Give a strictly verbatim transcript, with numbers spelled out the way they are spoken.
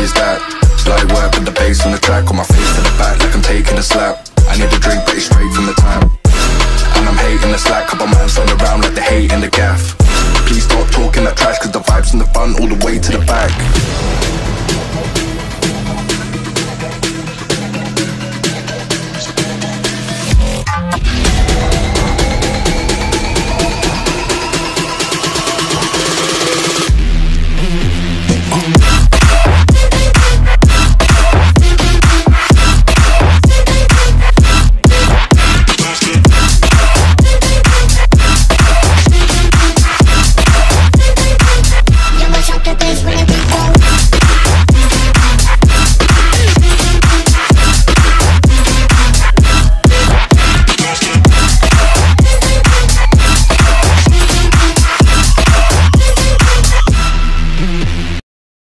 is that? Light work with the bass on the track, on my face to the back like I'm taking a slap. I need a drink but it's straight from the tap, and I'm hating the slack. Couple man stand around like they hate in the gaff. Please stop talking that trash,